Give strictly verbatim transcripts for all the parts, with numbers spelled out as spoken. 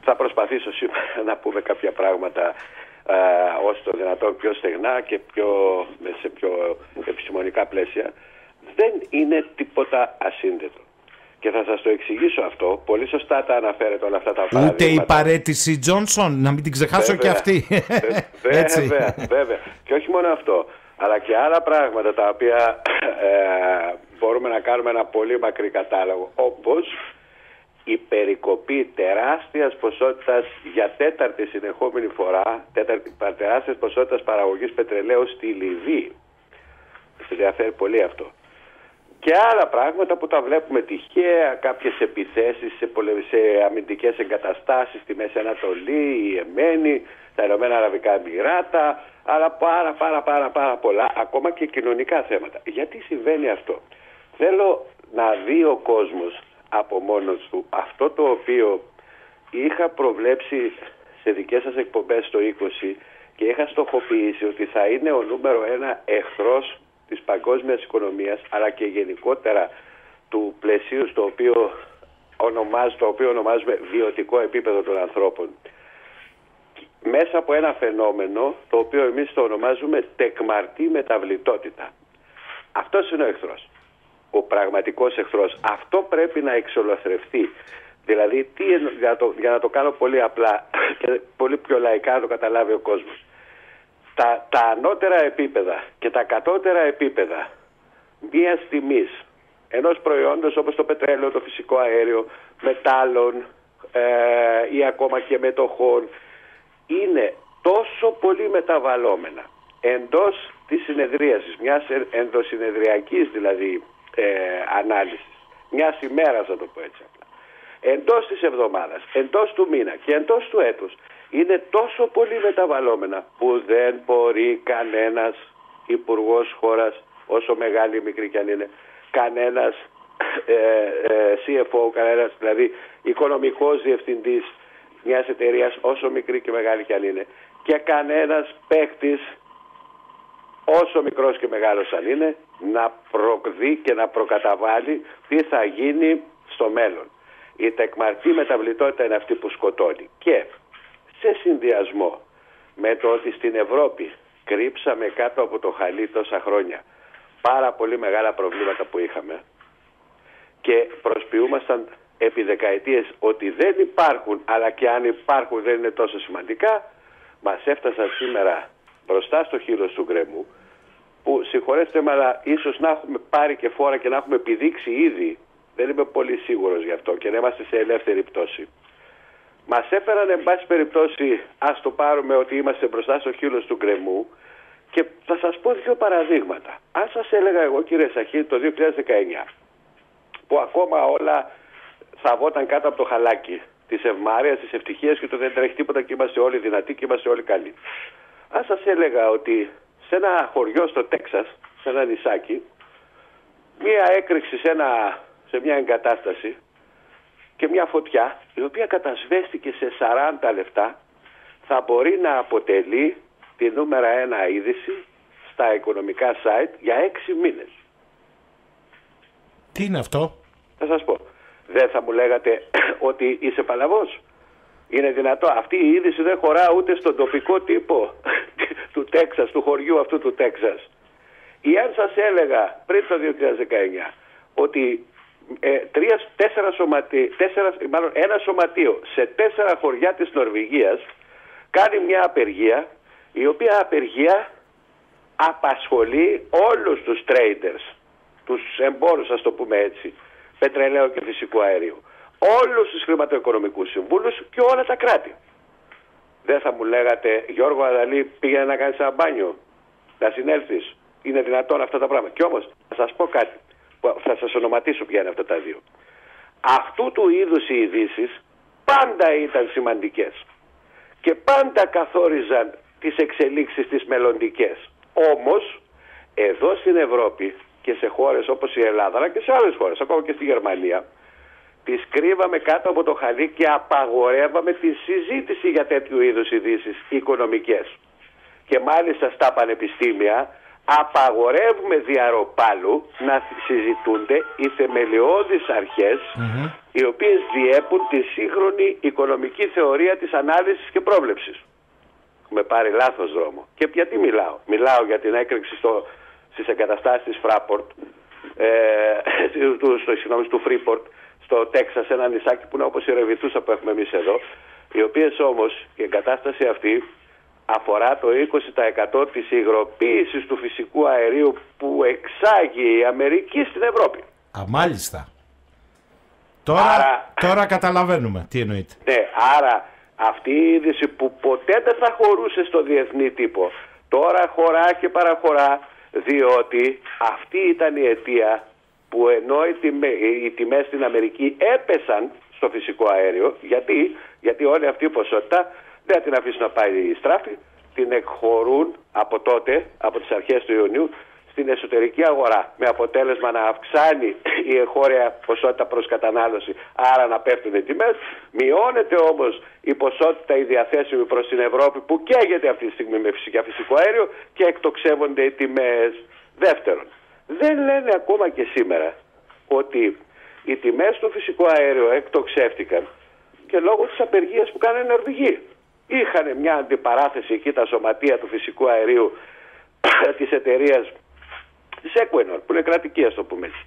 θα προσπαθήσω σήμερα να πούμε κάποια πράγματα ε, όσο το δυνατόν πιο στεγνά και πιο, σε πιο επιστημονικά πλαίσια. Δεν είναι τίποτα ασύνδετο. Και θα σας το εξηγήσω αυτό. Πολύ σωστά τα αναφέρετε όλα αυτά τα παραδείγματα. Ούτε η παραίτηση Τζόνσον, να μην την ξεχάσω βέβαια, και αυτή. Βέβαια, βέβαια. Και όχι μόνο αυτό, αλλά και άλλα πράγματα τα οποία ε, μπορούμε να κάνουμε ένα πολύ μακρύ κατάλογο. Όπως η περικοπή τεράστιας ποσότητας για τέταρτη συνεχόμενη φορά, τέταρτη, τεράστιας ποσότητας παραγωγής πετρελαίου στη Λιβύη. Σας ενδιαφέρει πολύ αυτό. Και άλλα πράγματα που τα βλέπουμε τυχαία, κάποιες επιθέσεις σε, πολε... σε αμυντικές εγκαταστάσεις στη Μέση Ανατολή, η Εμένη, τα Ηνωμένα Αραβικά Εμιράτα, αλλά πάρα πάρα πάρα πάρα πολλά, ακόμα και κοινωνικά θέματα. Γιατί συμβαίνει αυτό? Θέλω να δει ο κόσμος από μόνος του αυτό το οποίο είχα προβλέψει σε δικές σας εκπομπές το είκοσι και είχα στοχοποιήσει ότι θα είναι ο νούμερο ένα εχθρός της παγκόσμιας οικονομίας, αλλά και γενικότερα του πλαισίου στο οποίο, ονομάζ, το οποίο ονομάζουμε βιωτικό επίπεδο των ανθρώπων. Μέσα από ένα φαινόμενο το οποίο εμείς το ονομάζουμε τεκμαρτή μεταβλητότητα. Αυτός είναι ο εχθρός. Ο πραγματικός εχθρός. Αυτό πρέπει να εξολοθρευτεί. Δηλαδή, τι, για, να το, για να το κάνω πολύ απλά και πολύ πιο λαϊκά να το καταλάβει ο κόσμος. Τα, τα ανώτερα επίπεδα και τα κατώτερα επίπεδα μιας τιμής ενός προϊόντος όπως το πετρέλαιο, το φυσικό αέριο, μετάλλων ε, ή ακόμα και μετοχών είναι τόσο πολύ μεταβαλλόμενα εντός της συνεδρίασης, μιας ενδοσυνεδριακής δηλαδή ε, ανάλυσης, μιας ημέρας να το πω έτσι απλά, εντός της εβδομάδας, εντός του μήνα και εντός του έτους, είναι τόσο πολύ μεταβαλλόμενα που δεν μπορεί κανένας υπουργός χώρας, όσο μεγάλη ή μικρή κι αν είναι, κανένας ε, ε, σι εφ ο, κανένας δηλαδή οικονομικός διευθυντής μιας εταιρείας, όσο μικρή και μεγάλη κι αν είναι, και κανένας παίκτης, όσο μικρός και μεγάλος αν είναι, να προδεί και να προκαταβάλει τι θα γίνει στο μέλλον. Η τεκμαρτή μεταβλητότητα είναι αυτή που σκοτώνει. Και σε συνδυασμό με το ότι στην Ευρώπη κρύψαμε κάτω από το χαλί τόσα χρόνια πάρα πολύ μεγάλα προβλήματα που είχαμε και προσποιούμασταν επί δεκαετίες ότι δεν υπάρχουν, αλλά και αν υπάρχουν δεν είναι τόσο σημαντικά, μας έφτασαν σήμερα μπροστά στο χείλος του γκρεμού, που συγχωρέστε με, αλλά ίσως να έχουμε πάρει και φόρα και να έχουμε επιδείξει ήδη, δεν είμαι πολύ σίγουρος γι' αυτό, και να είμαστε σε ελεύθερη πτώση. Μας έφεραν εν πάση περιπτώσει, ας το πάρουμε ότι είμαστε μπροστά στο χείλος του γκρεμού, και θα σας πω δύο παραδείγματα. Αν σας έλεγα εγώ, κύριε Σαχή, το δύο χιλιάδες δεκαεννιά, που ακόμα όλα θαβόταν κάτω από το χαλάκι της ευμάρειας, της ευτυχίας και το δεν τρέχει τίποτα και είμαστε όλοι δυνατοί και είμαστε όλοι καλοί. Αν σας έλεγα ότι σε ένα χωριό στο Τέξας, σε ένα νησάκι, μία έκρηξη σε, ένα, σε μια εγκατάσταση και μια φωτιά, η οποία κατασβέστηκε σε σαράντα λεπτά, θα μπορεί να αποτελεί τη νούμερα ένα είδηση στα οικονομικά site για έξι μήνες. Τι είναι αυτό? Θα σας πω. Δεν θα μου λέγατε ότι είσαι παλαβός? Είναι δυνατό? Αυτή η είδηση δεν χωρά ούτε στον τοπικό τύπο του Τέξας, του χωριού αυτού του Τέξας. Ή αν σας έλεγα πριν το δύο χιλιάδες δεκαεννιά ότι ε, τρία, τέσσερα σωματί, τέσσερα, μάλλον ένα σωματείο σε τέσσερα χωριά της Νορβηγίας κάνει μια απεργία, η οποία απεργία απασχολεί όλους τους traders, τους εμπόρους, ας το πούμε έτσι, πετρελαίου και φυσικού αερίου, όλους τους χρηματοοικονομικούς συμβούλους και όλα τα κράτη. Δεν θα μου λέγατε, Γιώργο Αδαλή, πήγαινε να κάνεις ένα μπάνιο, να συνέλθεις? Είναι δυνατόν αυτά τα πράγματα? Και όμως θα σας πω κάτι, θα σας ονοματίσω ποια είναι αυτά τα δύο. Αυτού του είδους οι ειδήσεις πάντα ήταν σημαντικές και πάντα καθόριζαν τις εξελίξεις τις μελλοντικές. Όμως εδώ στην Ευρώπη και σε χώρες όπως η Ελλάδα, αλλά και σε άλλες χώρες, ακόμα και στη Γερμανία, τις κρύβαμε κάτω από το χαλί και απαγορεύαμε τη συζήτηση για τέτοιου είδους ειδήσεις οικονομικές. Και μάλιστα στα πανεπιστήμια απαγορεύουμε διαρροπάλου να συζητούνται οι θεμελιώδεις αρχές mm-hmm. οι οποίες διέπουν τη σύγχρονη οικονομική θεωρία της ανάλυσης και πρόβλεψης. Έχουμε πάρει λάθος δρόμο. Και γιατί μιλάω. Μιλάω για την έκρηξη στο, στις εγκαταστάσεις της Fraport, ε, του, στο, συγγνώμη, του Freeport, στο Τέξας, ένα νησάκι που είναι όπως η Ρεβιθούσα που έχουμε εμείς εδώ, οι οποίες όμως η εγκατάσταση αυτή αφορά το είκοσι τοις εκατό της υγροποίησης του φυσικού αερίου που εξάγει η Αμερική στην Ευρώπη. Α, μάλιστα. Τώρα, άρα, τώρα καταλαβαίνουμε τι εννοείται. Ναι, άρα αυτή η είδηση που ποτέ δεν θα χωρούσε στο διεθνή τύπο, τώρα χωρά και παραχωρά, διότι αυτή ήταν η αιτία που ενώ οι, τιμέ, οι τιμές στην Αμερική έπεσαν στο φυσικό αέριο, γιατί, γιατί όλη αυτή η ποσότητα δεν την αφήσουν να πάει στράφη, την εκχωρούν από τότε, από τις αρχές του Ιουνίου, στην εσωτερική αγορά, με αποτέλεσμα να αυξάνει η εγχώρια ποσότητα προς κατανάλωση, άρα να πέφτουν οι τιμές. Μειώνεται όμως η ποσότητα η διαθέσιμη προς την Ευρώπη που καίγεται αυτή τη στιγμή με φυσικά φυσικό αέριο και εκτοξεύονται οι τιμές. Δεύτερον, δεν λένε ακόμα και σήμερα ότι οι τιμές του φυσικού αέριου εκτοξεύτηκαν και λόγω της απεργίας που κάνανε οι Νορβηγοί. Είχαν μια αντιπαράθεση εκεί τα σωματεία του φυσικού αερίου της εταιρείας της Equinor, που είναι κρατική, ας το πούμε έτσι,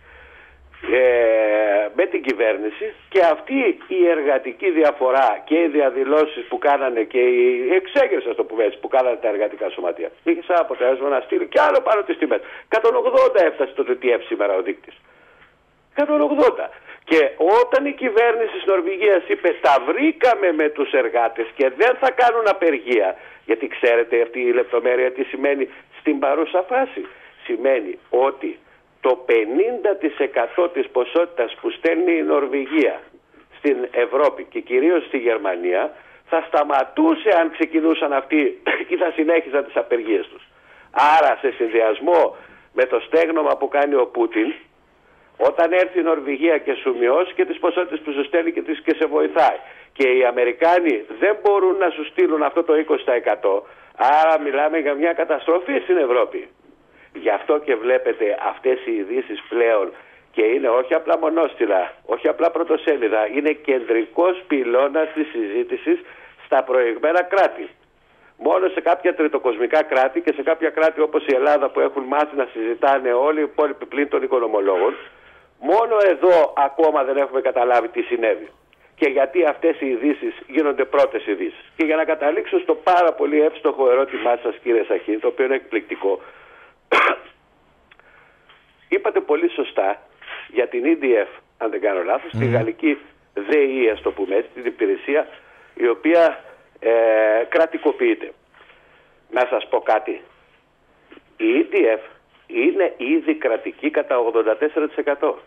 ε, με την κυβέρνηση, και αυτή η εργατική διαφορά και οι διαδηλώσεις που κάνανε και οι εξέγερσεις, ας το πούμε έτσι, που κάνανε τα εργατικά σωματεία, είχε σαν αποτέλεσμα να στείλει κι άλλο πάνω τις τιμές. εκατόν ογδόντα έφτασε το τι τι εφ σήμερα ο δείκτης. εκατόν ογδόντα. Και όταν η κυβέρνηση της Νορβηγίας είπε τα βρήκαμε με τους εργάτες και δεν θα κάνουν απεργία, γιατί ξέρετε αυτή η λεπτομέρεια τι σημαίνει στην παρούσα φάση. Σημαίνει ότι το πενήντα τοις εκατό της ποσότητας που στέλνει η Νορβηγία στην Ευρώπη και κυρίως στη Γερμανία θα σταματούσε αν ξεκινούσαν αυτοί ή θα συνέχιζαν τις απεργίες τους. Άρα σε συνδυασμό με το στέγνομα που κάνει ο Πούτιν, όταν έρθει η Νορβηγία και σου μειώσει και τις ποσότητες που σου στέλνει και, τις, και σε βοηθάει, και οι Αμερικάνοι δεν μπορούν να σου στείλουν αυτό το είκοσι τοις εκατό, άρα μιλάμε για μια καταστροφή στην Ευρώπη. Γι' αυτό και βλέπετε αυτές οι ειδήσεις πλέον, και είναι όχι απλά μονόστιλα, όχι απλά πρωτοσέλιδα, είναι κεντρικός πυλώνας της συζήτησης στα προηγμένα κράτη. Μόνο σε κάποια τριτοκοσμικά κράτη και σε κάποια κράτη όπως η Ελλάδα που έχουν μάθει να συζητάνε όλοι οι υπόλοιποι πλην των οικονομολόγων, μόνο εδώ ακόμα δεν έχουμε καταλάβει τι συνέβη και γιατί αυτές οι ειδήσεις γίνονται πρώτες ειδήσεις. Και για να καταλήξω στο πάρα πολύ εύστοχο ερώτημά σας, κύριε Σαχίνη, το οποίο είναι εκπληκτικό, είπατε πολύ σωστά για την ι ντι εφ, αν δεν κάνω λάθος, mm. τη γαλλική ΔΕΗ, ας το πούμε έτσι, την υπηρεσία η οποία ε, κρατικοποιείται. Να σας πω κάτι. Η ι ντι εφ είναι ήδη κρατική κατά ογδόντα τέσσερα τοις εκατό.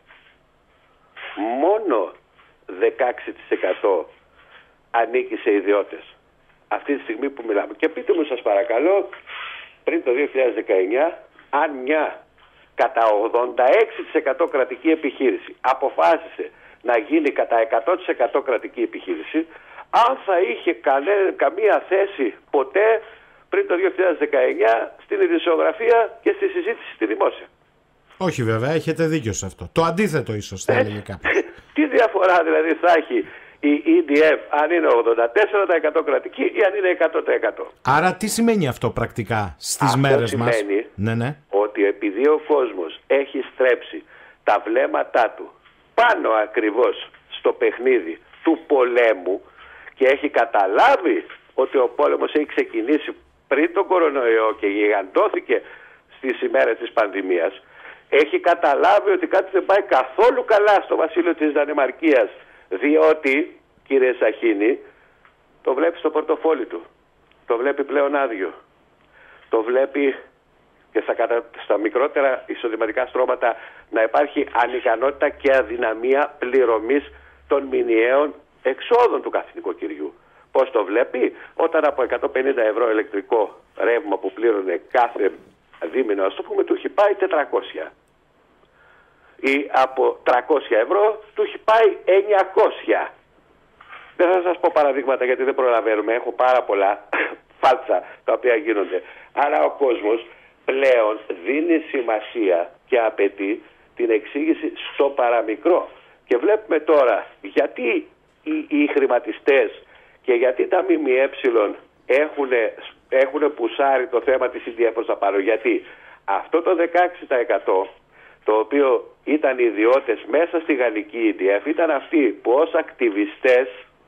Μόνο δεκαέξι τοις εκατό ανήκει σε ιδιώτες. Αυτή τη στιγμή που μιλάμε. Και πείτε μου σας παρακαλώ, πριν το δύο χιλιάδες δεκαεννιά, αν μια κατά ογδόντα έξι τοις εκατό κρατική επιχείρηση αποφάσισε να γίνει κατά εκατό τοις εκατό κρατική επιχείρηση, αν θα είχε κανέ, καμία θέση ποτέ πριν το δύο χιλιάδες δεκαεννιά στην ειδησιογραφία και στη συζήτηση στη δημόσια. Όχι βέβαια, έχετε δίκιο σε αυτό. Το αντίθετο ίσως θα έλεγε κάποιος. Τι διαφορά δηλαδή θα έχει η ι ντι εφ αν είναι ογδόντα τέσσερα τοις εκατό κρατική ή αν είναι εκατό τοις εκατό. Άρα τι σημαίνει αυτό πρακτικά στις αυτό μέρες μας? Αυτό σημαίνει ναι, ναι. ότι επειδή ο κόσμος έχει στρέψει τα βλέμματά του πάνω ακριβώς στο παιχνίδι του πολέμου και έχει καταλάβει ότι ο πόλεμος έχει ξεκινήσει πριν τον κορονοϊό και γιγαντώθηκε στις ημέρες της πανδημίας, έχει καταλάβει ότι κάτι δεν πάει καθόλου καλά στο βασίλειο της Δανημαρκίας, διότι, κύριε Σαχίνη, το βλέπει στο πορτοφόλι του, το βλέπει πλέον άδειο, το βλέπει και στα, κατα... στα μικρότερα εισοδηματικά στρώματα να υπάρχει ανικανότητα και αδυναμία πληρωμής των μηνιαίων εξόδων του κάθε νοικοκυριού. Πώς το βλέπει? Όταν από εκατόν πενήντα ευρώ ηλεκτρικό ρεύμα που πλήρωνε κάθε δίμηνο, ας το πούμε, του έχει πάει τετρακόσια. Ή από τριακόσια ευρώ του έχει πάει εννιακόσια. Δεν θα σας πω παραδείγματα γιατί δεν προλαβαίνουμε. Έχω πάρα πολλά φάλτσα τα οποία γίνονται. Άρα ο κόσμος πλέον δίνει σημασία και απαιτεί την εξήγηση στο παραμικρό. Και βλέπουμε τώρα γιατί οι, οι χρηματιστές και γιατί τα ΜΜΕ έχουν, έχουν πουσάρει το θέμα της ι ντι εφ προς τα πάνω. Γιατί αυτό το δεκαέξι τοις εκατό το οποίο ήταν ιδιώτες μέσα στη γαλλική ι ντι εφ ήταν αυτοί που ως ακτιβιστές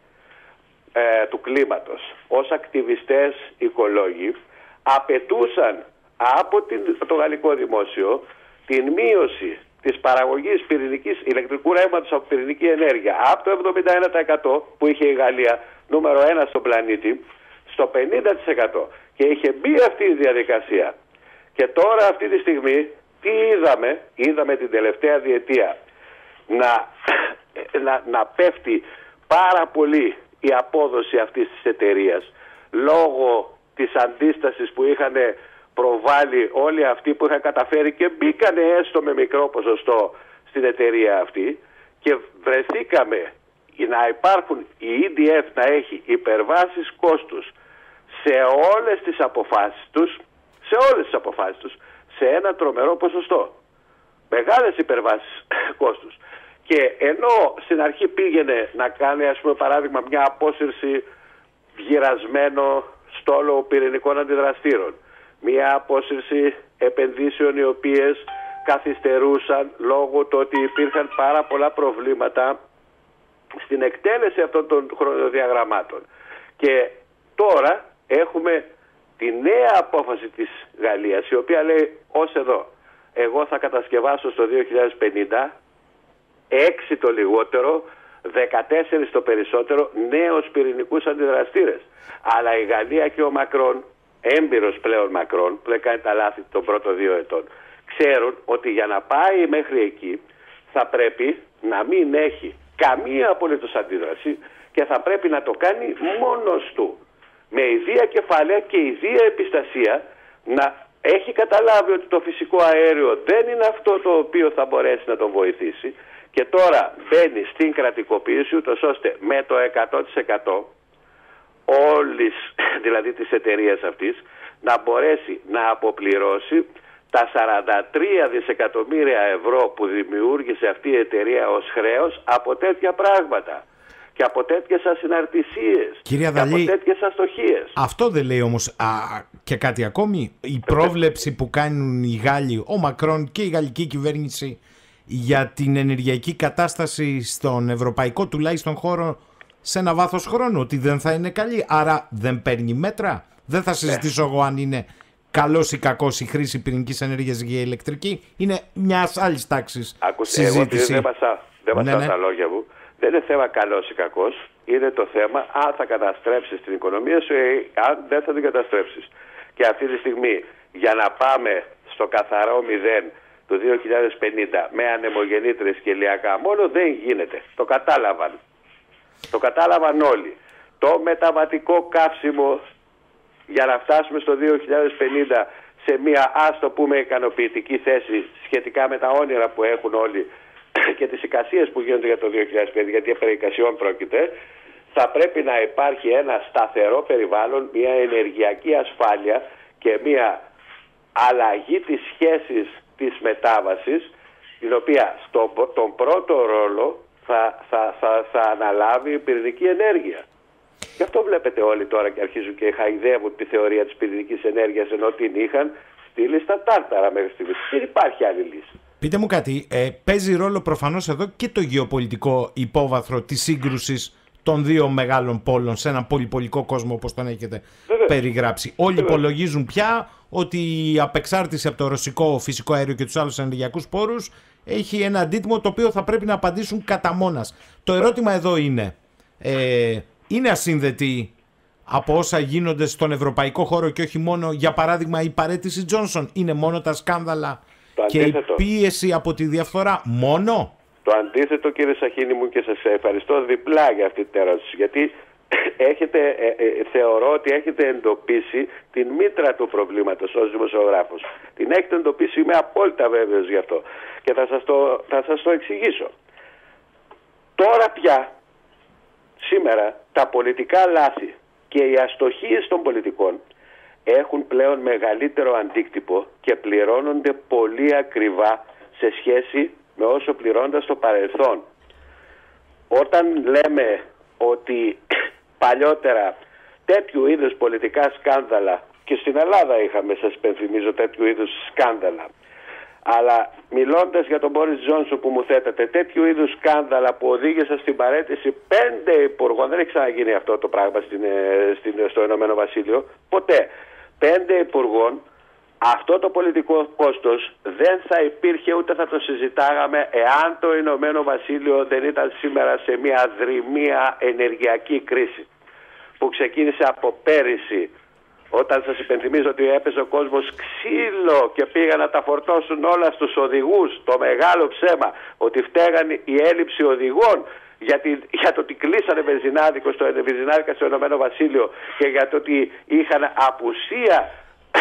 ε, του κλίματος, ως ακτιβιστές οικολόγοι απαιτούσαν από την, το γαλλικό δημόσιο την μείωση της παραγωγής πυρηνικής, ηλεκτρικού ρεύματος από πυρηνική ενέργεια από το εβδομήντα ένα τοις εκατό που είχε η Γαλλία νούμερο ένα στον πλανήτη στο πενήντα τοις εκατό και είχε μπει αυτή η διαδικασία. Και τώρα αυτή τη στιγμή τι είδαμε, είδαμε την τελευταία διετία να, να, να πέφτει πάρα πολύ η απόδοση αυτής της εταιρείας λόγω της αντίστασης που είχαν προβάλλει όλοι αυτοί που είχαν καταφέρει και μπήκανε έστω με μικρό ποσοστό στην εταιρεία αυτή και βρεθήκαμε να υπάρχουν η ι ντι εφ να έχει υπερβάσεις κόστους σε όλες τις αποφάσεις τους, σε όλες τις αποφάσεις τους, σε ένα τρομερό ποσοστό. Μεγάλες υπερβάσεις κόστους. Και ενώ στην αρχή πήγαινε να κάνει, ας πούμε, παράδειγμα, μια απόσυρση γυρασμένο στόλο πυρηνικών αντιδραστήρων, μια απόσυρση επενδύσεων οι οποίες καθυστερούσαν λόγω του ότι υπήρχαν πάρα πολλά προβλήματα στην εκτέλεση αυτών των χρονοδιαγραμμάτων. Και τώρα έχουμε τη νέα απόφαση της Γαλλίας, η οποία λέει ως εδώ, εγώ θα κατασκευάσω στο δύο χιλιάδες πενήντα έξι το λιγότερο, δεκατέσσερα το περισσότερο νέους πυρηνικούς αντιδραστήρες. Αλλά η Γαλλία και ο Μακρόν, έμπειρος πλέον Μακρόν, που δεν κάνει τα λάθη των πρώτων δύο ετών, ξέρουν ότι για να πάει μέχρι εκεί θα πρέπει να μην έχει καμία απολύτως αντίδραση και θα πρέπει να το κάνει μόνος του. Με ιδία κεφάλαια και ιδία επιστασία να έχει καταλάβει ότι το φυσικό αέριο δεν είναι αυτό το οποίο θα μπορέσει να τον βοηθήσει και τώρα μπαίνει στην κρατικοποίηση ούτως ώστε με το εκατό τοις εκατό όλης δηλαδή της εταιρείας αυτής να μπορέσει να αποπληρώσει τα σαράντα τρία δισεκατομμύρια ευρώ που δημιούργησε αυτή η εταιρεία ως χρέος από τέτοια πράγματα και από τέτοιες ασυναρτησίες και από τέτοιες αστοχίες. Αυτό δεν λέει όμως α, και κάτι ακόμη, η πρόβλεψη που κάνουν οι Γάλλοι, ο Μακρόν και η γαλλική κυβέρνηση για την ενεργειακή κατάσταση στον ευρωπαϊκό τουλάχιστον χώρο σε ένα βάθος χρόνου, ότι δεν θα είναι καλή, άρα δεν παίρνει μέτρα. Δεν θα συζητήσω εγώ αν είναι καλός ή κακός η χρήση πυρηνικής ενέργειας για ηλεκτρική, είναι μιας άλλης τάξης συζήτηση. Εγώ δεν βαστάω ναι, ναι. τα λόγια μου. Δεν είναι θέμα καλός ή κακός, είναι το θέμα αν θα καταστρέψεις την οικονομία σου ή αν δεν θα την καταστρέψεις. Και αυτή τη στιγμή για να πάμε στο καθαρό μηδέν το δύο χιλιάδες πενήντα με ανεμογεννήτρες και ηλιακά μόνο δεν γίνεται. Το κατάλαβαν. Το κατάλαβαν όλοι. Το μεταβατικό καύσιμο για να φτάσουμε στο δύο χιλιάδες πενήντα σε μια ας το πούμε ικανοποιητική θέση σχετικά με τα όνειρα που έχουν όλοι και τις εικασίες που γίνονται για το δύο χιλιάδες πενήντα, γιατί περί εικασιών πρόκειται, θα πρέπει να υπάρχει ένα σταθερό περιβάλλον, μια ενεργειακή ασφάλεια και μια αλλαγή της σχέσης της μετάβασης, την οποία στο, τον πρώτο ρόλο θα, θα, θα, θα αναλάβει η πυρηνική ενέργεια. Γι' αυτό βλέπετε όλοι τώρα και αρχίζουν και χαϊδεύουν τη θεωρία της πυρηνικής ενέργειας ενώ την είχαν στείλει στα τάρταρα μέχρι στιγμής. Δεν υπάρχει άλλη λύση. Πείτε μου κάτι, ε, παίζει ρόλο προφανώς εδώ και το γεωπολιτικό υπόβαθρο της σύγκρουσης των δύο μεγάλων πόλων σε έναν πολυπολικό κόσμο όπως τον έχετε Βέβαια. περιγράψει. Όλοι Βέβαια. υπολογίζουν πια ότι η απεξάρτηση από το ρωσικό φυσικό αέριο και τους άλλους ενεργειακούς πόρους έχει ένα αντίτιμο το οποίο θα πρέπει να απαντήσουν κατά μόνας. Το ερώτημα εδώ είναι, ε, είναι ασύνδετη από όσα γίνονται στον ευρωπαϊκό χώρο και όχι μόνο, για παράδειγμα, η παραίτηση Τζόνσον? Είναι μόνο τα σκάνδαλα και η πίεση από τη διαφθορά μόνο? Το αντίθετο, κύριε Σαχίνη μου, και σας ευχαριστώ διπλά για αυτή την ερώτηση, γιατί έχετε, ε, ε, θεωρώ ότι έχετε εντοπίσει την μήτρα του προβλήματος ως δημοσιογράφος. Την έχετε εντοπίσει, είμαι απόλυτα βέβαιος γι' αυτό και θα σας το, θα σας το εξηγήσω. Τώρα πια, σήμερα, τα πολιτικά λάθη και οι αστοχίες των πολιτικών έχουν πλέον μεγαλύτερο αντίκτυπο και πληρώνονται πολύ ακριβά σε σχέση με όσο πληρώνονταν στο παρελθόν. Όταν λέμε ότι παλιότερα τέτοιου είδους πολιτικά σκάνδαλα, και στην Ελλάδα είχαμε, σας υπενθυμίζω, τέτοιου είδους σκάνδαλα, αλλά μιλώντας για τον Μπόρις Τζόνσον που μου θέτατε, τέτοιου είδους σκάνδαλα που οδήγησαν στην παραίτηση πέντε υπουργών, δεν έχει ξαναγίνει αυτό το πράγμα στην, στην, στο Ηνωμένο Βασίλειο, ποτέ. Πέντε υπουργών, αυτό το πολιτικό κόστος δεν θα υπήρχε ούτε θα το συζητάγαμε εάν το Ηνωμένο Βασίλειο δεν ήταν σήμερα σε μια δρυμία ενεργειακή κρίση που ξεκίνησε από πέρυσι, όταν σας υπενθυμίζω ότι έπαιζε ο κόσμος ξύλο και πήγαν να τα φορτώσουν όλα στους οδηγούς, το μεγάλο ψέμα ότι φταίγαν η έλλειψη οδηγών γιατί, για το ότι κλείσανε βενζινάδικο στο, βενζινάδικα στο Ηνωμένο Βασίλειο και για το ότι είχαν απουσία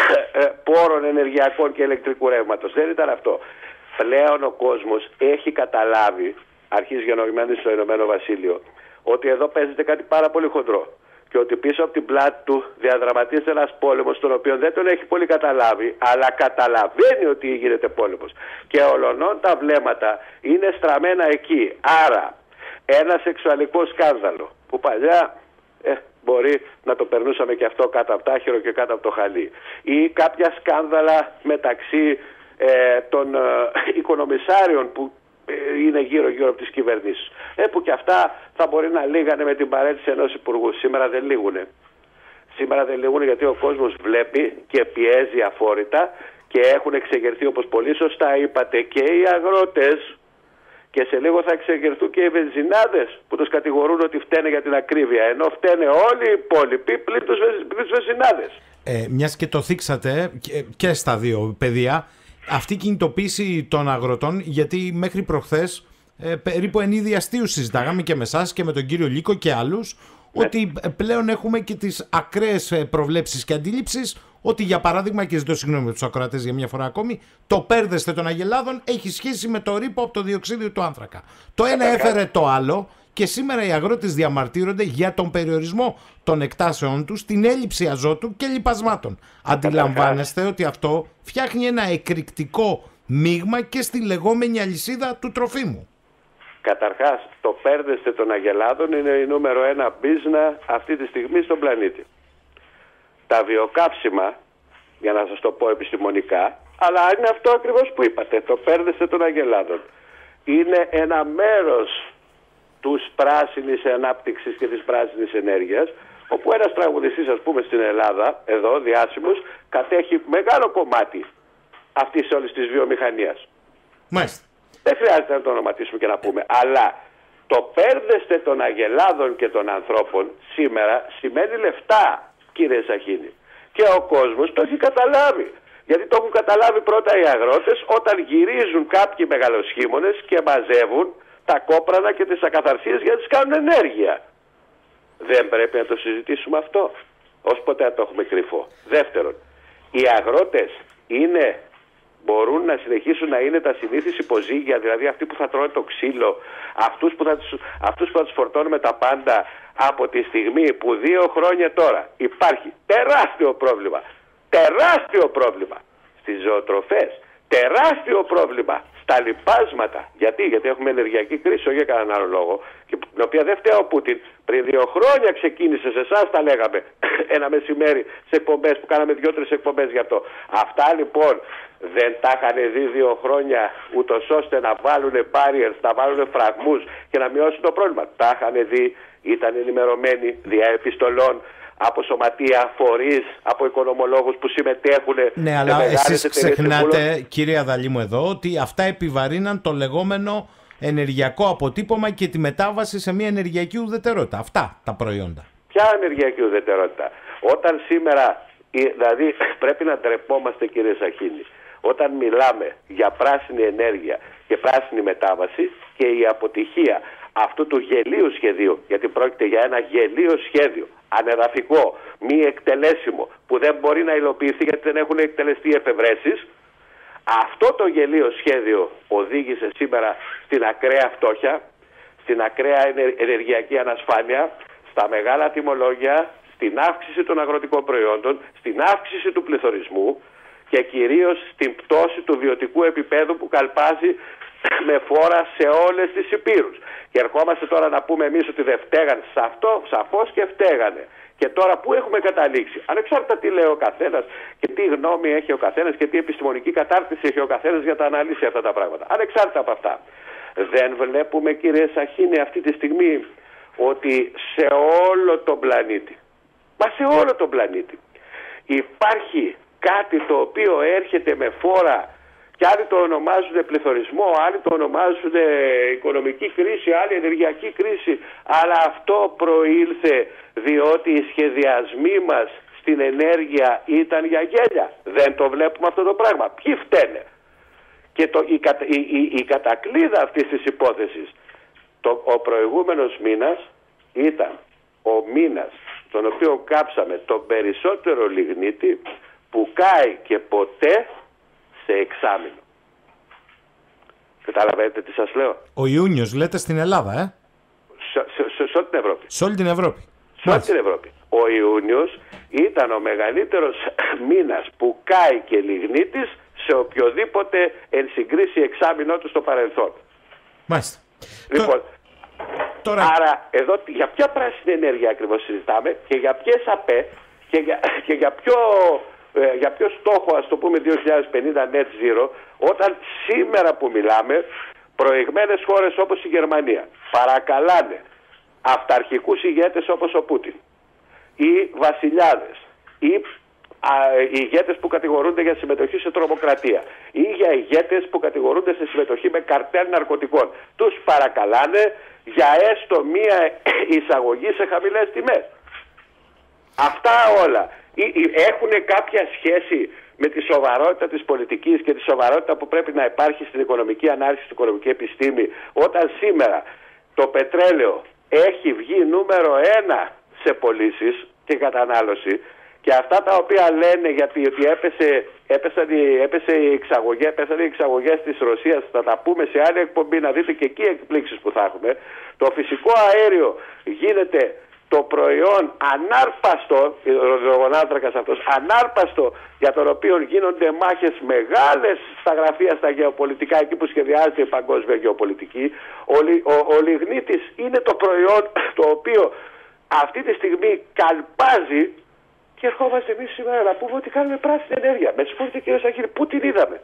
πόρων ενεργειακών και ηλεκτρικού ρεύματος. Δεν ήταν αυτό. Πλέον ο κόσμος έχει καταλάβει, αρχής γενομένης στο Ηνωμένο Βασίλειο, ότι εδώ παίζεται κάτι πάρα πολύ χοντρό και ότι πίσω από την πλάτη του διαδραματίζεται ένας πόλεμος τον οποίο δεν τον έχει πολύ καταλάβει, αλλά καταλαβαίνει ότι γίνεται πόλεμος και ολονών τα βλέμματα είναι στραμμένα εκεί. Άρα ένα σεξουαλικό σκάνδαλο που παλιά ε, μπορεί να το περνούσαμε και αυτό κάτω από το άχυρο και κάτω από το χαλί, ή κάποια σκάνδαλα μεταξύ ε, των ε, οικονομισάριων που είναι γύρω-γύρω από τις κυβερνήσεις. Ε, που και αυτά θα μπορεί να λύγανε με την παρέτηση ενός υπουργού. Σήμερα δεν λύγουνε. Σήμερα δεν λύγουνε γιατί ο κόσμος βλέπει και πιέζει αφόρητα και έχουν εξεγερθεί, όπως πολύ σωστά είπατε, και οι αγρότες και σε λίγο θα εξεγερθούν και οι βενζινάδες που τους κατηγορούν ότι φταίνε για την ακρίβεια, ενώ φταίνε όλοι οι υπόλοιποι πλην τους βενζινάδες. Ε, μιας και το θίξατε και, και στα δύο πεδία, αυτή η κινητοποίηση των αγροτών, γιατί μέχρι προχθές ε, περίπου εν είδη αστείου συζητάγαμε και με εσάς και με τον κύριο Λύκο και άλλους, ναι, ότι πλέον έχουμε και τις ακραίες προβλέψεις και αντίληψεις ότι, για παράδειγμα, και ζητώ συγγνώμη με τους ακροατές για μια φορά ακόμη, το πέρδεστε των αγελάδων έχει σχέση με το ρήπο από το διοξείδιο του άνθρακα. Το ένα έφερε το άλλο. Και σήμερα οι αγρότες διαμαρτύρονται για τον περιορισμό των εκτάσεών τους, την έλλειψη αζότου και λιπασμάτων. Αντιλαμβάνεστε ότι αυτό φτιάχνει ένα εκρηκτικό μείγμα και στη λεγόμενη αλυσίδα του τροφίμου. Καταρχάς, το πέρδεστε των αγελάδων είναι η νούμερο ένα μπίζνα αυτή τη στιγμή στον πλανήτη. Τα βιοκαύσιμα, για να σας το πω επιστημονικά, αλλά είναι αυτό ακριβώς που είπατε, το πέρδεστε των αγελάδων, είναι ένα μέρος τους πράσινης ανάπτυξης και της πράσινης ενέργειας, όπου ένας τραγουδιστής, ας πούμε, στην Ελλάδα, εδώ, διάσημος, κατέχει μεγάλο κομμάτι αυτής όλης της βιομηχανίας. Μάλιστα. Δεν χρειάζεται να το ονοματίσουμε και να πούμε, αλλά το πέρδεστε των αγελάδων και των ανθρώπων σήμερα σημαίνει λεφτά, κύριε Ζαχίνη. Και ο κόσμος το έχει καταλάβει. Γιατί το έχουν καταλάβει πρώτα οι αγρότες όταν γυρίζουν κάποιοι μεγαλοσχήμονες και μαζεύουν τα κόπρανα και τις ακαθαρσίες για να τις κάνουν ενέργεια. Δεν πρέπει να το συζητήσουμε αυτό. Ως ποτέ να το έχουμε κρυφό. Δεύτερον, οι αγρότες είναι, μπορούν να συνεχίσουν να είναι τα συνήθις υποζύγια, δηλαδή αυτοί που θα τρώνε το ξύλο, αυτούς που θα τους, αυτούς που θα τους φορτώνουμε τα πάντα, από τη στιγμή που δύο χρόνια τώρα υπάρχει τεράστιο πρόβλημα, τεράστιο πρόβλημα στις ζωοτροφές, τεράστιο πρόβλημα στα λιπάσματα. Γιατί, γιατί έχουμε ενεργειακή κρίση, όχι για κανέναν άλλο λόγο, και την οποία δεν φταίει ο Πούτιν. Πριν δύο χρόνια ξεκίνησε, σε εσάς τα λέγαμε ένα μεσημέρι σε εκπομπές που κάναμε δύο-τρεις εκπομπές γι' αυτό. Αυτά λοιπόν δεν τα είχαν δει δύο χρόνια, ούτως ώστε να βάλουν barriers, να βάλουν φραγμούς και να μειώσουν το πρόβλημα. Τα είχαν δει, ήταν ενημερωμένοι δια επιστολών, από σωματεία, φορείς, από οικονομολόγους που συμμετέχουν. Ναι, αλλά εσείς ξεχνάτε, κύριε Αδαλήμου, εδώ, ότι αυτά επιβαρύναν το λεγόμενο ενεργειακό αποτύπωμα και τη μετάβαση σε μια ενεργειακή ουδετερότητα. Αυτά τα προϊόντα. Ποια ενεργειακή ουδετερότητα? Όταν σήμερα, δηλαδή πρέπει να ντρεπόμαστε, κύριε Ζαχίνη, όταν μιλάμε για πράσινη ενέργεια και πράσινη μετάβαση και η αποτυχία αυτού του γελίου σχεδίου, γιατί πρόκειται για ένα γελίο σχέδιο, ανεδαφικό, μη εκτελέσιμο, που δεν μπορεί να υλοποιηθεί γιατί δεν έχουν εκτελεστεί εφευρέσεις. Αυτό το γελίο σχέδιο οδήγησε σήμερα στην ακραία φτώχεια, στην ακραία ενεργειακή ανασφάλεια, στα μεγάλα τιμολόγια, στην αύξηση των αγροτικών προϊόντων, στην αύξηση του πληθωρισμού και κυρίως στην πτώση του βιωτικού επίπεδου που καλπάζει με φόρα σε όλες τις υπήρους. Και ερχόμαστε τώρα να πούμε εμείς ότι δεν φταίγανε. Σε αυτό σαφώς και φταίγανε. Και τώρα πού έχουμε καταλήξει, ανεξάρτητα τι λέει ο καθένας και τι γνώμη έχει ο καθένας και τι επιστημονική κατάρτιση έχει ο καθένας για να αναλύσει αυτά τα πράγματα. Ανεξάρτητα από αυτά. Δεν βλέπουμε, κύριε Σαχίνη, αυτή τη στιγμή ότι σε όλο τον πλανήτη, μα σε όλο τον πλανήτη, υπάρχει κάτι το οποίο έρχεται με φόρα και άλλοι το ονομάζουν πληθωρισμό, άλλοι το ονομάζουν οικονομική κρίση, άλλοι ενεργειακή κρίση, αλλά αυτό προήλθε διότι οι σχεδιασμοί μας στην ενέργεια ήταν για γέλια. Δεν το βλέπουμε αυτό το πράγμα. Ποιοι φταίνε? Και το, η, η, η, η κατακλείδα αυτής της υπόθεσης, το, ο προηγούμενος μήνας ήταν ο μήνας τον οποίο κάψαμε τον περισσότερο λιγνίτη που κάει και ποτέ σε εξάμηνο. Καταλαβαίνετε τι σας λέω? Ο Ιούνιος λέτε στην Ελλάδα, ε? Σε, σε, σε, σε όλη την Ευρώπη. Σε όλη την Ευρώπη. Σε όλη την Ευρώπη. Ο Ιούνιος ήταν ο μεγαλύτερος μήνας που κάει και λιγνίτης σε οποιοδήποτε εν συγκρίση εξάμηνό του στο παρελθόν. Μάλιστα. Λοιπόν, τώρα... άρα εδώ για ποια πράσινη ενέργεια ακριβώς συζητάμε και για ποιες ΑΠΕ και για, και για ποιο... Ε, για ποιο στόχο, ας το πούμε, δύο χιλιάδες πενήντα net zero, όταν σήμερα που μιλάμε προηγμένες χώρες όπως η Γερμανία παρακαλάνε αυταρχικούς ηγέτες όπως ο Πούτιν ή βασιλιάδες ή α, ηγέτες που κατηγορούνται για συμμετοχή σε τρομοκρατία ή για ηγέτες που κατηγορούνται σε συμμετοχή με καρτέλ ναρκωτικών, τους παρακαλάνε για έστω μία εισαγωγή σε χαμηλές τιμές. Αυτά όλα έχουν κάποια σχέση με τη σοβαρότητα της πολιτικής και τη σοβαρότητα που πρέπει να υπάρχει στην οικονομική ανάλυση, στην οικονομική επιστήμη, όταν σήμερα το πετρέλαιο έχει βγει νούμερο ένα σε πωλήσεις και κατανάλωση και αυτά τα οποία λένε γιατί ότι έπεσε, έπεσαν οι, έπεσε οι εξαγωγές, έπεσαν οι εξαγωγές της Ρωσίας, θα τα πούμε σε άλλη εκπομπή, να δείτε και εκεί εκπλήξεις που θα έχουμε. Το φυσικό αέριο γίνεται το προϊόν ανάρπαστο, ο υδρογονάνθρακας αυτός, ανάρπαστο, για τον οποίο γίνονται μάχες μεγάλες στα γραφεία, στα γεωπολιτικά, εκεί που σχεδιάζεται η παγκόσμια γεωπολιτική. Ο, ο, ο λιγνίτης είναι το προϊόν το οποίο αυτή τη στιγμή καλπάζει και ερχόμαστε εμείς σήμερα να πούμε ότι κάνουμε πράσινη ενέργεια. Με συγχωρείτε κύριε Σαχίνη, πού την είδαμε?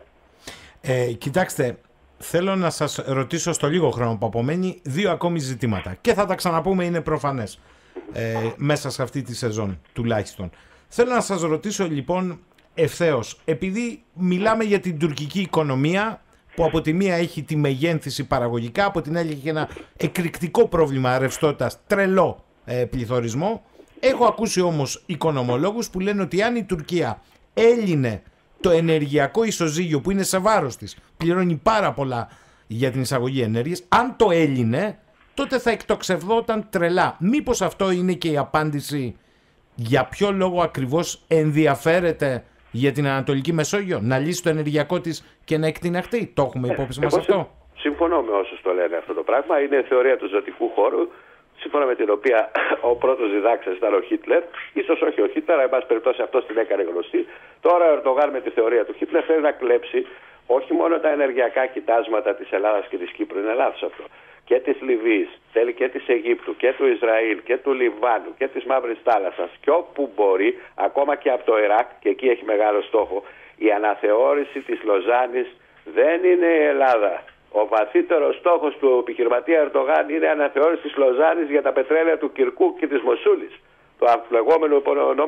Ε, κοιτάξτε, θέλω να σας ρωτήσω στο λίγο χρόνο που απομένει δύο ακόμη ζητήματα και θα τα ξαναπούμε, είναι προφανές. Ε, μέσα σε αυτή τη σεζόν τουλάχιστον. Θέλω να σας ρωτήσω λοιπόν ευθέως, επειδή μιλάμε για την τουρκική οικονομία που από τη μία έχει τη μεγένθηση παραγωγικά, από την άλλη έχει ένα εκρηκτικό πρόβλημα ρευστότητας, τρελό ε, πληθωρισμό. Έχω ακούσει όμως οικονομολόγους που λένε ότι αν η Τουρκία έλυνε το ενεργειακό ισοζύγιο που είναι σε βάρος της, πληρώνει πάρα πολλά για την εισαγωγή ενέργειας, αν το έλυνε τότε θα εκτοξευδόταν τρελά. Μήπως αυτό είναι και η απάντηση για ποιο λόγο ακριβώς ενδιαφέρεται για την Ανατολική Μεσόγειο, να λύσει το ενεργειακό της και να εκτιναχτεί? Το έχουμε υπόψη μας αυτό? Συμφωνώ με όσους το λένε αυτό το πράγμα. Είναι θεωρία του ζωτικού χώρου, σύμφωνα με την οποία ο πρώτος διδάξας ήταν ο Χίτλερ. Ίσως όχι ο Χίτλερ, εν πάση περιπτώσει αυτός την έκανε γνωστή. Τώρα ο Ερντογάν με τη θεωρία του Χίτλερ θέλει να κλέψει όχι μόνο τα ενεργειακά κοιτάσματα της Ελλάδας και της Κύπρου, είναι λάθος αυτό, και της Λιβύης, θέλει και της Αιγύπτου και του Ισραήλ και του Λιβάνου και της Μαύρης Θάλασσας και όπου μπορεί, ακόμα και από το Ιράκ, και εκεί έχει μεγάλο στόχο. Η αναθεώρηση της Λοζάνης δεν είναι η Ελλάδα. Ο βαθύτερος στόχος του επιχειρηματία Ερντογάν είναι η αναθεώρηση της Λοζάνης για τα πετρέλαια του Κυρκούκ και της Μοσούλης, το αμφιλεγόμενο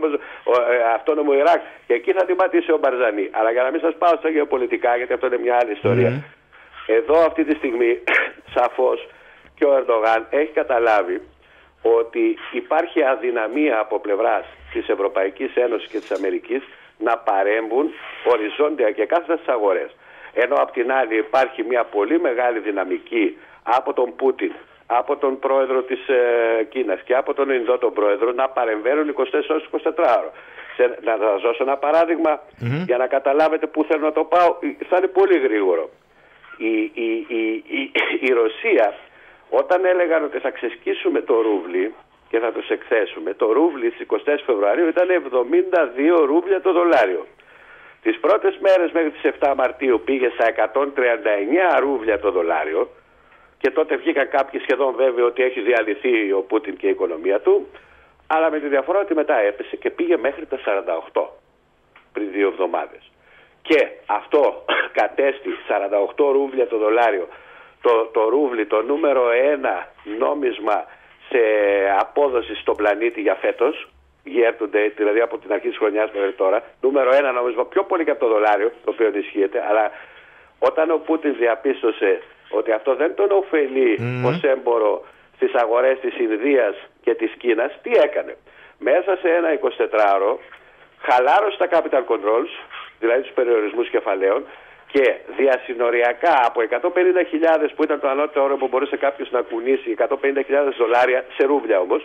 αυτόνομο Ιράκ, και εκεί θα τιμάτισε ο Μπαρζανί. Αλλά για να μην σας πάω στα γεωπολιτικά, γιατί αυτό είναι μια άλλη ιστορία. Mm. Εδώ αυτή τη στιγμή σαφώς και ο Ερντογάν έχει καταλάβει ότι υπάρχει αδυναμία από πλευράς της Ευρωπαϊκής Ένωσης και της Αμερικής να παρέμβουν οριζόντια και κάθετα στις αγορές. Ενώ απ' την άλλη υπάρχει μια πολύ μεγάλη δυναμική από τον Πούτιν, από τον πρόεδρο της ε, Κίνας και από τον Ινδό τον πρόεδρο να παρεμβαίνουν είκοσι τέσσερις ώρες είκοσι τέσσερις ώρες. Σε, να σας δώσω ένα παράδειγμα mm-hmm. για να καταλάβετε πού θέλω να το πάω. Θα είναι πολύ γρήγορο. Η, η, η, η, η Ρωσία, όταν έλεγαν ότι θα ξεσκίσουμε το ρούβλι, και θα τους εκθέσουμε. Το ρούβλι στις εικοστή τέταρτη Φεβρουαρίου ήταν εβδομήντα δύο ρούβλια το δολάριο. Τις πρώτες μέρες μέχρι τις επτά Μαρτίου πήγε στα εκατόν τριάντα εννέα ρούβλια το δολάριο και τότε βγήκαν κάποιοι σχεδόν βέβαιοι ότι έχει διαλυθεί ο Πούτιν και η οικονομία του, αλλά με τη διαφορά ότι μετά έπεσε και πήγε μέχρι τα σαράντα οκτώ πριν δύο εβδομάδες. Και αυτό κατέστη σαράντα οκτώ ρούβλια το δολάριο, το, το ρούβλι, το νούμερο ένα νόμισμα σε απόδοση στον πλανήτη για φέτος, year to date, δηλαδή από την αρχή της χρονιάς μέχρι τώρα, νούμερο ένα νόμισμα, πιο πολύ και από το δολάριο, το οποίο ενισχύεται, αλλά όταν ο Πούτιν διαπίστωσε ότι αυτό δεν τον ωφελεί mm. ως έμπορο στις αγορές της Ινδίας και της Κίνας, τι έκανε? Μέσα σε ένα εικοσιτετράωρο χαλάρωσε τα capital controls, δηλαδή τους περιορισμούς κεφαλαίων, και διασυνοριακά από εκατόν πενήντα χιλιάδες που ήταν το ανώτατο όριο που μπορούσε κάποιος να κουνήσει, εκατόν πενήντα χιλιάδες δολάρια, σε ρούβλια όμως,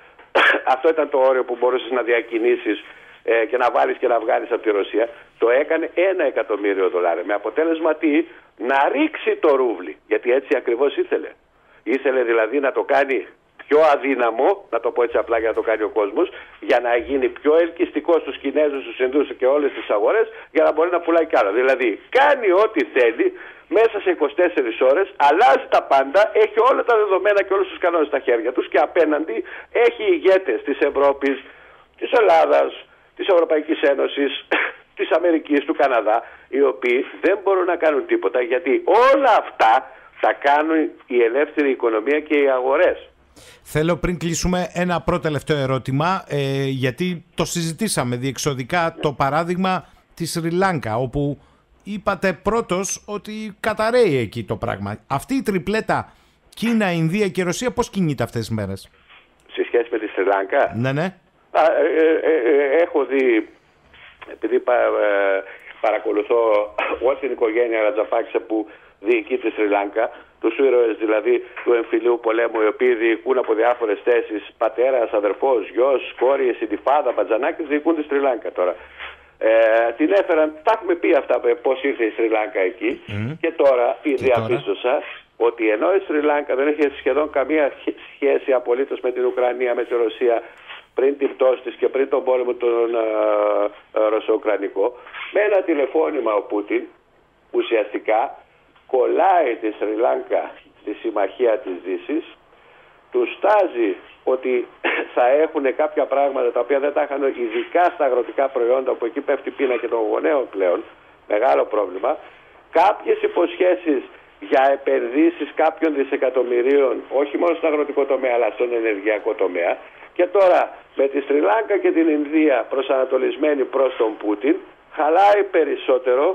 αυτό ήταν το όριο που μπορούσες να διακινήσεις ε, και να βάλεις και να βγάλεις από τη Ρωσία, το έκανε ένα εκατομμύριο δολάρια. Με αποτέλεσμα τι? Να ρίξει το ρούβλι, γιατί έτσι ακριβώς ήθελε. Ήθελε δηλαδή να το κάνει πιο αδύναμο, να το πω έτσι απλά για να το κάνει ο κόσμος, για να γίνει πιο ελκυστικό στους Κινέζους, στους Ινδούς και όλες τις αγορές, για να μπορεί να πουλάει κι άλλα. Δηλαδή κάνει ό,τι θέλει μέσα σε είκοσι τέσσερις ώρες, αλλάζει τα πάντα, έχει όλα τα δεδομένα και όλους τους κανόνες στα χέρια τους και απέναντι έχει ηγέτες της Ευρώπης, της Ελλάδας, της Ευρωπαϊκής Ένωσης, της Αμερικής, του Καναδά, οι οποίοι δεν μπορούν να κάνουν τίποτα, γιατί όλα αυτά θα κάνουν η ελεύθερη οικονομία και οι αγορές. Θέλω πριν κλείσουμε ένα πρώτο τελευταίο ερώτημα, ε, γιατί το συζητήσαμε διεξοδικά, το παράδειγμα της Σρι Λάνκα, όπου είπατε πρώτος ότι καταραίει εκεί το πράγμα. Αυτή η τριπλέτα Κίνα, Ινδία και Ρωσία πώς κινείται αυτές τις μέρες? Σε σχέση με τη Σρι Λάνκα? Ναι, ναι. Α, ε, ε, ε, έχω δει, επειδή πα, ε, παρακολουθώ όλη την οικογένεια Ρατζαπάκησα που διοικεί τη Σρι Λάνκα, τους ήρωες δηλαδή του εμφυλίου πολέμου, οι οποίοι διοικούν από διάφορες θέσεις, πατέρας, αδερφός, γιος, κόρη, συντιφάδα, πατζανάκης, διοικούν τη Σρι Λάνκα τώρα. Ε, την έφεραν, τα έχουμε πει αυτά, πώς ήρθε η Σρι Λάνκα εκεί, mm. και τώρα και διαπίστωσα τώρα ότι ενώ η Σρι Λάνκα δεν έχει σχεδόν καμία σχέση απολύτως με την Ουκρανία, με τη Ρωσία, πριν την πτώση της και πριν τον πόλεμο τον uh, Ρωσο-Ουκρανικό, με ένα τηλεφώνημα ο Πούτιν ουσιαστικά κολλάει τη Σρι Λάνκα στη συμμαχία της Δύσης, του στάζει ότι θα έχουν κάποια πράγματα τα οποία δεν τα είχαν, ειδικά στα αγροτικά προϊόντα, που εκεί πέφτει η πείνα και των γονέων πλέον, μεγάλο πρόβλημα, κάποιες υποσχέσεις για επενδύσεις κάποιων δισεκατομμυρίων, όχι μόνο στον αγροτικό τομέα αλλά στον ενεργειακό τομέα. Και τώρα με τη Σρι Λάνκα και την Ινδία προσανατολισμένη προς τον Πούτιν, χαλάει περισσότερο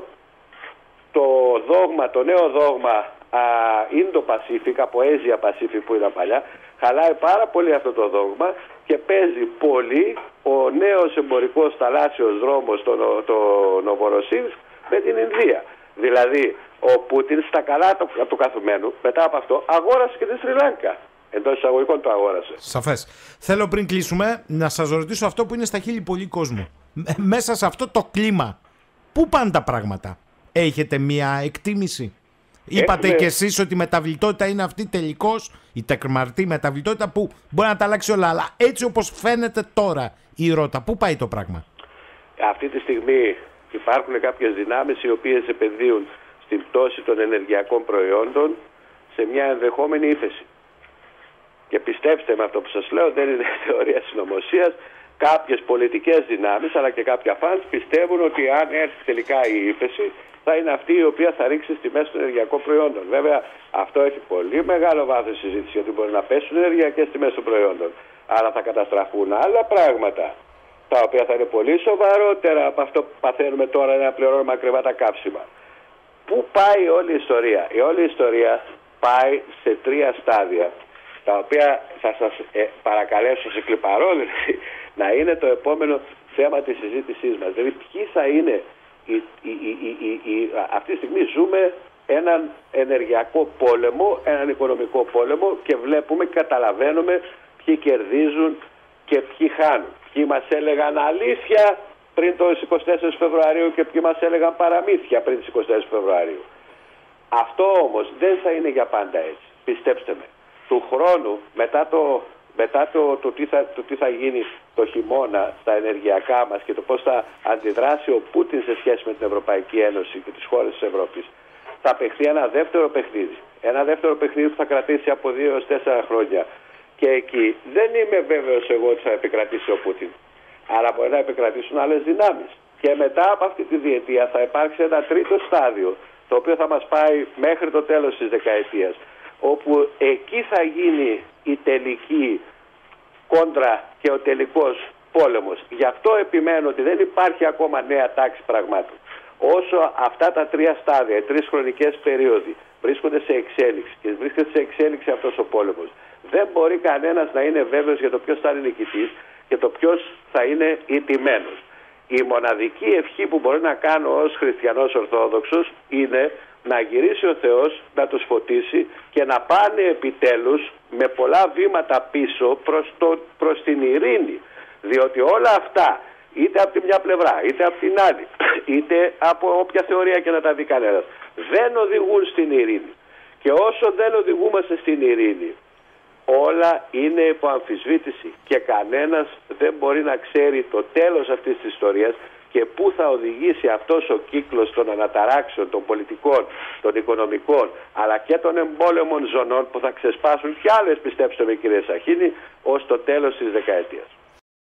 το δόγμα, το νέο δόγμα Indo-Pacific, από Asia Pacific που ήταν παλιά, χαλάει πάρα πολύ αυτό το δόγμα και παίζει πολύ ο νέος εμπορικός θαλάσσιος δρόμος, το, το Νοβοροσίλσκ, με την Ινδία. Δηλαδή ο Πούτιν στα καλά του, του καθουμένου μετά από αυτό αγόρασε και τη Σρι Λάνκα. Εντός εισαγωγικών το αγόρασε. Σαφές. Θέλω πριν κλείσουμε να σας ρωτήσω αυτό που είναι στα χείλη πολύ κόσμου. Μέσα σε αυτό το κλίμα, πού πάνε τα πράγματα? Έχετε μια εκτίμηση? Είπατε Έχουμε... και εσείς ότι η μεταβλητότητα είναι αυτή τελικώς, η τεκμαρτή μεταβλητότητα που μπορεί να τα αλλάξει όλα. Αλλά έτσι όπως φαίνεται τώρα η ρότα, πού πάει το πράγμα? Αυτή τη στιγμή υπάρχουν κάποιες δυνάμεις οι οποίες επενδύουν στην πτώση των ενεργειακών προϊόντων σε μια ενδεχόμενη ύφεση. Και πιστέψτε με αυτό που σας λέω, δεν είναι θεωρία συνωμοσίας. Κάποιες πολιτικές δυνάμεις αλλά και κάποια φανς πιστεύουν ότι αν έρθει τελικά η ύφεση, θα είναι αυτή η οποία θα ρίξει στις τιμές των ενεργειακών προϊόντων. Βέβαια, αυτό έχει πολύ μεγάλο βάθος συζήτηση, γιατί μπορεί να πέσουν οι ενεργειακές τιμές των προϊόντων, αλλά θα καταστραφούν άλλα πράγματα, τα οποία θα είναι πολύ σοβαρότερα από αυτό που παθαίνουμε τώρα, να πληρώνουμε ακριβά τα καύσιμα. Πού πάει όλη η ιστορία? Η όλη η ιστορία πάει σε τρία στάδια, τα οποία θα σας ε, παρακαλέσω σε κλιπαρώ, δηλαδή, να είναι το επόμενο θέμα της συζήτησής μας. Δηλαδή, ποιοι θα είναι η, η, η, η, η, αυτή τη στιγμή ζούμε έναν ενεργειακό πόλεμο, έναν οικονομικό πόλεμο και βλέπουμε και καταλαβαίνουμε ποιοι κερδίζουν και ποιοι χάνουν. Ποιοι μας έλεγαν αλήθεια πριν το είκοσι τέσσερις Φεβρουαρίου και ποιοι μας έλεγαν παραμύθια πριν τις είκοσι τέσσερις Φεβρουαρίου. Αυτό όμως δεν θα είναι για πάντα έτσι. Πιστέψτε με. Του χρόνου, μετά το μετά το, το, τι θα, το τι θα γίνει το χειμώνα στα ενεργειακά μας και το πώς θα αντιδράσει ο Πούτιν σε σχέση με την Ευρωπαϊκή Ένωση και τις χώρες της Ευρώπης, θα παιχθεί ένα δεύτερο παιχνίδι. Ένα δεύτερο παιχνίδι που θα κρατήσει από δύο έως τέσσερα χρόνια. Και εκεί δεν είμαι βέβαιος εγώ ότι θα επικρατήσει ο Πούτιν. Αλλά μπορεί να επικρατήσουν άλλες δυνάμεις. Και μετά από αυτή τη διετία θα υπάρξει ένα τρίτο στάδιο, το οποίο θα μας πάει μέχρι το τέλος της δεκαετίας, όπου εκεί θα γίνει η τελική κόντρα και ο τελικός πόλεμος. Γι' αυτό επιμένω ότι δεν υπάρχει ακόμα νέα τάξη πραγμάτων. Όσο αυτά τα τρία στάδια, οι τρεις χρονικές περίοδοι βρίσκονται σε εξέλιξη και βρίσκεται σε εξέλιξη αυτός ο πόλεμος, δεν μπορεί κανένας να είναι βέβαιος για το ποιος θα είναι νικητής και το ποιος θα είναι ηττημένος. Η μοναδική ευχή που μπορεί να κάνω ως χριστιανός Ορθόδοξος είναι να γυρίσει ο Θεός, να τους φωτίσει και να πάνε επιτέλους με πολλά βήματα πίσω προς, το, προς την ειρήνη. Διότι όλα αυτά, είτε από τη μια πλευρά, είτε από την άλλη, είτε από όποια θεωρία και να τα δει κανένας, δεν οδηγούν στην ειρήνη. Και όσο δεν οδηγούμαστε στην ειρήνη, όλα είναι υπό αμφισβήτηση και κανένας δεν μπορεί να ξέρει το τέλος αυτής της ιστορίας και πού θα οδηγήσει αυτός ο κύκλος των αναταράξεων, των πολιτικών, των οικονομικών, αλλά και των εμπόλεμων ζωνών που θα ξεσπάσουν κι άλλες, πιστέψτε με κύριε Σαχίνη, ως το τέλος της δεκαετίας.